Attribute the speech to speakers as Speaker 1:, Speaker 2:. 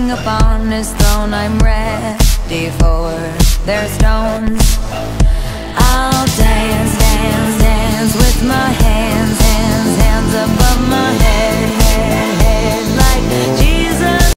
Speaker 1: upon his throne I'm ready for their stone.